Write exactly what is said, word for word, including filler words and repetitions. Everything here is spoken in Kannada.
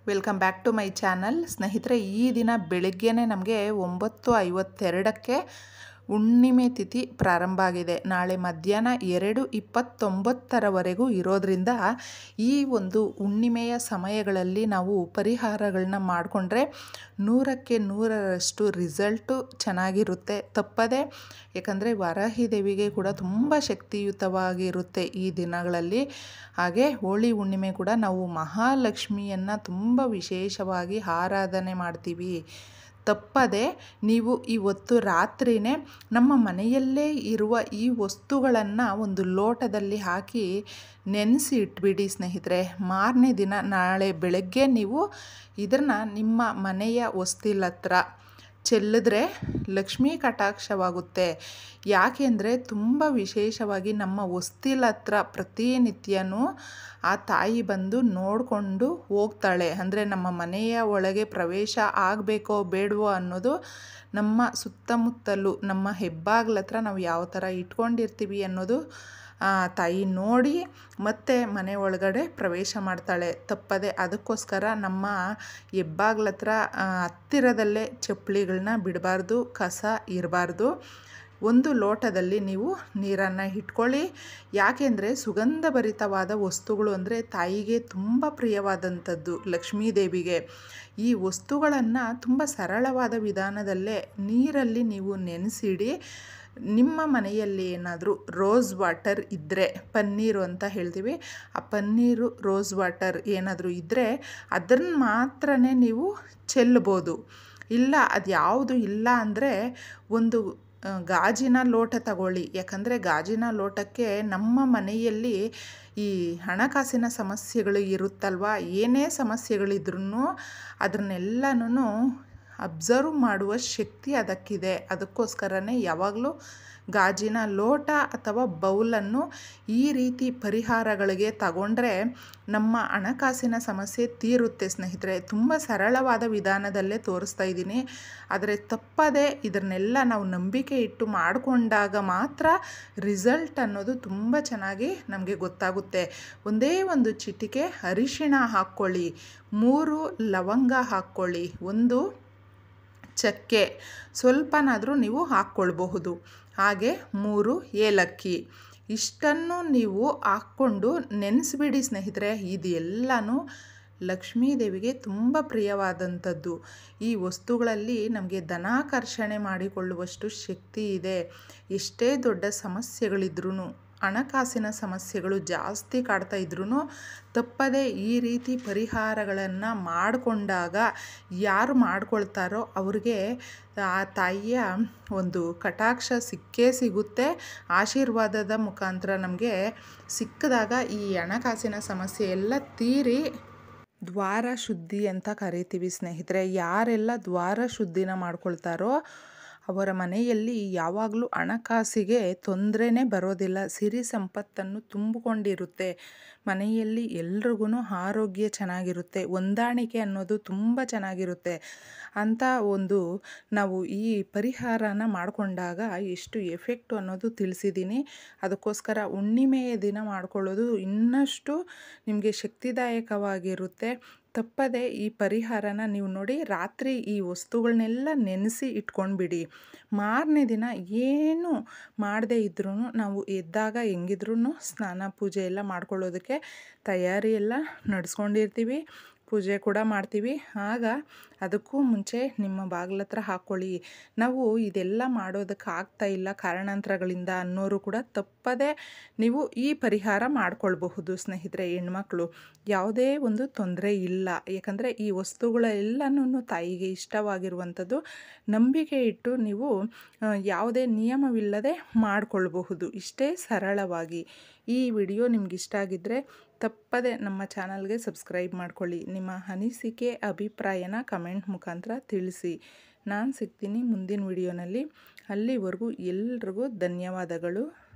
Welcome back to my channel. ಸ್ನೇಹಿತರೆ, ಈ ದಿನ ಬೆಳಗ್ಗೆನೇ ನಮಗೆ ಒಂಬತ್ತು ಐವತ್ತೆರಡಕ್ಕೆ ಹುಣ್ಣಿಮೆ ತಿಥಿ ಪ್ರಾರಂಭ ಆಗಿದೆ. ನಾಳೆ ಮಧ್ಯಾಹ್ನ ಎರಡು ಇಪ್ಪತ್ತೊಂಬತ್ತರವರೆಗೂ ಇರೋದ್ರಿಂದ ಈ ಒಂದು ಹುಣ್ಣಿಮೆಯ ಸಮಯಗಳಲ್ಲಿ ನಾವು ಪರಿಹಾರಗಳನ್ನ ಮಾಡಿಕೊಂಡ್ರೆ ನೂರಕ್ಕೆ ನೂರರಷ್ಟು ರಿಸಲ್ಟು ಚೆನ್ನಾಗಿರುತ್ತೆ, ತಪ್ಪದೆ. ಯಾಕಂದರೆ ವರಾಹಿ ದೇವಿಗೆ ಕೂಡ ತುಂಬ ಶಕ್ತಿಯುತವಾಗಿರುತ್ತೆ ಈ ದಿನಗಳಲ್ಲಿ. ಹಾಗೆ ಹೋಳಿ ಹುಣ್ಣಿಮೆ ಕೂಡ ನಾವು ಮಹಾಲಕ್ಷ್ಮಿಯನ್ನು ತುಂಬ ವಿಶೇಷವಾಗಿ ಆರಾಧನೆ ಮಾಡ್ತೀವಿ. ತಪ್ಪದೆ ನೀವು ಇವತ್ತು ರಾತ್ರಿಯೇ ನಮ್ಮ ಮನೆಯಲ್ಲೇ ಇರುವ ಈ ವಸ್ತುಗಳನ್ನು ಒಂದು ಲೋಟದಲ್ಲಿ ಹಾಕಿ ನೆನೆಸಿ ಇಟ್ಬಿಡಿ ಸ್ನೇಹಿತರೆ. ಮಾರನೇ ದಿನ ನಾಳೆ ಬೆಳಗ್ಗೆ ನೀವು ಇದನ್ನು ನಿಮ್ಮ ಮನೆಯ ಹೊಸ್ತಿಲ ಹತ್ರ ಚೆಲ್ಲಿದ್ರೆ ಲಕ್ಷ್ಮೀ ಕಟಾಕ್ಷವಾಗುತ್ತೆ. ಯಾಕೆಂದರೆ ತುಂಬ ವಿಶೇಷವಾಗಿ ನಮ್ಮ ಹೊಸ್ತಿಲ ಹತ್ರ ಪ್ರತಿನಿತ್ಯನೂ ಆ ತಾಯಿ ಬಂದು ನೋಡಿಕೊಂಡು ಹೋಗ್ತಾಳೆ. ಅಂದರೆ ನಮ್ಮ ಮನೆಯ ಒಳಗೆ ಪ್ರವೇಶ ಆಗಬೇಕೋ ಬೇಡವೋ ಅನ್ನೋದು ನಮ್ಮ ಸುತ್ತಮುತ್ತಲೂ ನಮ್ಮ ಹೆಬ್ಬಾಗ್ಲ ಹತ್ರ ನಾವು ಯಾವ ಥರ ಇಟ್ಕೊಂಡಿರ್ತೀವಿ ಅನ್ನೋದು ತಾಯಿ ನೋಡಿ ಮತ್ತೆ ಮನೆ ಒಳಗಡೆ ಪ್ರವೇಶ ಮಾಡ್ತಾಳೆ. ತಪ್ಪದೆ ಅದಕ್ಕೋಸ್ಕರ ನಮ್ಮ ಹೆಬ್ಬಾಗ್ಲ ಹತ್ರ ಹತ್ತಿರದಲ್ಲೇ ಚಪ್ಪಲಿಗಳನ್ನ ಬಿಡಬಾರ್ದು, ಕಸ ಇರಬಾರ್ದು. ಒಂದು ಲೋಟದಲ್ಲಿ ನೀವು ನೀರನ್ನು ಇಟ್ಕೊಳ್ಳಿ. ಯಾಕೆಂದರೆ ಸುಗಂಧಭರಿತವಾದ ವಸ್ತುಗಳು ಅಂದರೆ ತಾಯಿಗೆ ತುಂಬ ಪ್ರಿಯವಾದಂಥದ್ದು ಲಕ್ಷ್ಮೀ ದೇವಿಗೆ. ಈ ವಸ್ತುಗಳನ್ನು ತುಂಬ ಸರಳವಾದ ವಿಧಾನದಲ್ಲೇ ನೀರಲ್ಲಿ ನೀವು ನೆನೆಸಿಡಿ. ನಿಮ್ಮ ಮನೆಯಲ್ಲಿ ಏನಾದರೂ ರೋಸ್ ವಾಟರ್ ಇದ್ದರೆ, ಪನ್ನೀರು ಅಂತ ಹೇಳ್ತೀವಿ, ಆ ಪನ್ನೀರು ರೋಸ್ ವಾಟರ್ ಏನಾದರೂ ಇದ್ದರೆ ಅದನ್ನು ಮಾತ್ರ ನೀವು ಚೆಲ್ಲಬೋದು. ಇಲ್ಲ ಅದು ಯಾವುದು ಇಲ್ಲ ಅಂದರೆ ಒಂದು ಗಾಜಿನ ಲೋಟ ತಗೊಳ್ಳಿ. ಯಾಕಂದರೆ ಗಾಜಿನ ಲೋಟಕ್ಕೆ ನಮ್ಮ ಮನೆಯಲ್ಲಿ ಈ ಹಣಕಾಸಿನ ಸಮಸ್ಯೆಗಳು ಇರುತ್ತಲ್ವ, ಏನೇ ಸಮಸ್ಯೆಗಳಿದ್ರೂ ಅದನ್ನೆಲ್ಲನೂ ಅಬ್ಸರ್ವ್ ಮಾಡುವ ಶಕ್ತಿ ಅದಕ್ಕಿದೆ. ಅದಕ್ಕೋಸ್ಕರನೇ ಯಾವಾಗಲೂ ಗಾಜಿನ ಲೋಟ ಅಥವಾ ಬೌಲನ್ನು ಈ ರೀತಿ ಪರಿಹಾರಗಳಿಗೆ ತಗೊಂಡ್ರೆ ನಮ್ಮ ಹಣಕಾಸಿನ ಸಮಸ್ಯೆ ತೀರುತ್ತೆ ಸ್ನೇಹಿತರೆ. ತುಂಬ ಸರಳವಾದ ವಿಧಾನದಲ್ಲೇ ತೋರಿಸ್ತಾ ಇದ್ದೀನಿ. ಆದರೆ ತಪ್ಪದೆ ಇದನ್ನೆಲ್ಲ ನಾವು ನಂಬಿಕೆ ಇಟ್ಟು ಮಾಡಿಕೊಂಡಾಗ ಮಾತ್ರ ರಿಸಲ್ಟ್ ಅನ್ನೋದು ತುಂಬ ಚೆನ್ನಾಗಿ ನಮಗೆ ಗೊತ್ತಾಗುತ್ತೆ. ಒಂದೇ ಒಂದು ಚಿಟಿಕೆ ಅರಿಶಿಣ ಹಾಕ್ಕೊಳ್ಳಿ, ಮೂರು ಲವಂಗ ಹಾಕ್ಕೊಳ್ಳಿ, ಒಂದು ಚಕ್ಕೆ ಸ್ವಲ್ಪನಾದರೂ ನೀವು ಹಾಕ್ಕೊಳ್ಬಹುದು, ಹಾಗೆ ಮೂರು ಏಲಕ್ಕಿ. ಇಷ್ಟನ್ನು ನೀವು ಹಾಕ್ಕೊಂಡು ನೆನೆಸ್ಬಿಡಿ ಸ್ನೇಹಿತರೆ. ಇದು ಎಲ್ಲನೂ ಲಕ್ಷ್ಮೀ ದೇವಿಗೆ ತುಂಬ ಪ್ರಿಯವಾದಂಥದ್ದು. ಈ ವಸ್ತುಗಳಲ್ಲಿ ನಮಗೆ ಧನಾಕರ್ಷಣೆ ಮಾಡಿಕೊಳ್ಳುವಷ್ಟು ಶಕ್ತಿ ಇದೆ. ಎಷ್ಟೇ ದೊಡ್ಡ ಸಮಸ್ಯೆಗಳಿದ್ರೂ, ಹಣಕಾಸಿನ ಸಮಸ್ಯೆಗಳು ಜಾಸ್ತಿ ಕಾಡ್ತಾ ಇದ್ರೂ ತಪ್ಪದೆ ಈ ರೀತಿ ಪರಿಹಾರಗಳನ್ನು ಮಾಡಿಕೊಂಡಾಗ ಯಾರು ಮಾಡ್ಕೊಳ್ತಾರೋ ಅವ್ರಿಗೆ ಆ ತಾಯಿಯ ಒಂದು ಕಟಾಕ್ಷ ಸಿಕ್ಕೇ ಸಿಗುತ್ತೆ. ಆಶೀರ್ವಾದದ ಮುಖಾಂತರ ನಮಗೆ ಸಿಕ್ಕಿದಾಗ ಈ ಹಣಕಾಸಿನ ಸಮಸ್ಯೆ ಎಲ್ಲ ತೀರಿ ದ್ವಾರ ಶುದ್ಧಿ ಅಂತ ಕರಿತೀವಿ ಸ್ನೇಹಿತರೆ. ಯಾರೆಲ್ಲ ದ್ವಾರ ಶುದ್ಧಿನ ಮಾಡ್ಕೊಳ್ತಾರೋ ಅವರ ಮನೆಯಲ್ಲಿ ಯಾವಾಗಲೂ ಹಣಕಾಸಿಗೆ ತೊಂದರೆನೇ ಬರೋದಿಲ್ಲ. ಸಿರಿ ಸಂಪತ್ತನ್ನು ತುಂಬಿಕೊಂಡಿರುತ್ತೆ. ಮನೆಯಲ್ಲಿ ಎಲ್ರಿಗೂ ಆರೋಗ್ಯ ಚೆನ್ನಾಗಿರುತ್ತೆ. ಹೊಂದಾಣಿಕೆ ಅನ್ನೋದು ತುಂಬ ಚೆನ್ನಾಗಿರುತ್ತೆ ಅಂತ ಒಂದು ನಾವು ಈ ಪರಿಹಾರನ ಮಾಡಿಕೊಂಡಾಗ ಎಷ್ಟು ಎಫೆಕ್ಟು ಅನ್ನೋದು ತಿಳಿಸಿದ್ದೀನಿ. ಅದಕ್ಕೋಸ್ಕರ ಹುಣ್ಣಿಮೆಯ ದಿನ ಮಾಡ್ಕೊಳ್ಳೋದು ಇನ್ನಷ್ಟು ನಿಮಗೆ ಶಕ್ತಿದಾಯಕವಾಗಿರುತ್ತೆ. ತಪ್ಪದೆ ಈ ಪರಿಹಾರನ ನೀವು ನೋಡಿ ರಾತ್ರಿ ಈ ವಸ್ತುಗಳನ್ನೆಲ್ಲ ನೆನೆಸಿ ಇಟ್ಕೊಂಡ್ಬಿಡಿ. ಮಾರನೇ ದಿನ ಏನು ಮಾಡದೇ ಇದ್ರೂ ನಾವು ಎದ್ದಾಗ ಹೆಂಗಿದ್ರೂ ಸ್ನಾನ ಪೂಜೆ ಎಲ್ಲ ಮಾಡ್ಕೊಳ್ಳೋದಕ್ಕೆ ತಯಾರಿ ಎಲ್ಲ ನಡೆಸ್ಕೊಂಡಿರ್ತೀವಿ, ಪೂಜೆ ಕೂಡ ಮಾಡ್ತೀವಿ. ಆಗ ಅದಕ್ಕೂ ಮುಂಚೆ ನಿಮ್ಮ ಬಾಗಿಲ ಹತ್ರ ಹಾಕ್ಕೊಳ್ಳಿ. ನಾವು ಇದೆಲ್ಲ ಮಾಡೋದಕ್ಕೆ ಆಗ್ತಾ ಇಲ್ಲ ಕಾರಣಾಂತರಗಳಿಂದ ಅನ್ನೋರು ಕೂಡ ತಪ್ಪದೆ ನೀವು ಈ ಪರಿಹಾರ ಮಾಡ್ಕೊಳ್ಬಹುದು ಸ್ನೇಹಿತರೆ. ಹೆಣ್ಮಕ್ಳು ಯಾವುದೇ ಒಂದು ತೊಂದರೆ ಇಲ್ಲ. ಯಾಕಂದರೆ ಈ ವಸ್ತುಗಳೆಲ್ಲನೂ ತಾಯಿಗೆ ಇಷ್ಟವಾಗಿರುವಂಥದ್ದು. ನಂಬಿಕೆ ಇಟ್ಟು ನೀವು ಯಾವುದೇ ನಿಯಮವಿಲ್ಲದೆ ಮಾಡಿಕೊಳ್ಬಹುದು, ಇಷ್ಟೇ ಸರಳವಾಗಿ. ಈ ವಿಡಿಯೋ ನಿಮ್ಗೆ ಇಷ್ಟ ಆಗಿದ್ದರೆ ತಪ್ಪದೆ ನಮ್ಮ ಚಾನಲ್ಗೆ ಸಬ್ಸ್ಕ್ರೈಬ್ ಮಾಡ್ಕೊಳ್ಳಿ. ನಿಮ್ಮ ಅನಿಸಿಕೆ ಅಭಿಪ್ರಾಯನ ಕಮೆಂಟ್ ಮುಖಾಂತರ ತಿಳಿಸಿ. ನಾನು ಸಿಗ್ತೀನಿ ಮುಂದಿನ ವಿಡಿಯೋನಲ್ಲಿ. ಅಲ್ಲಿವರೆಗೂ ಎಲ್ರಿಗೂ ಧನ್ಯವಾದಗಳು.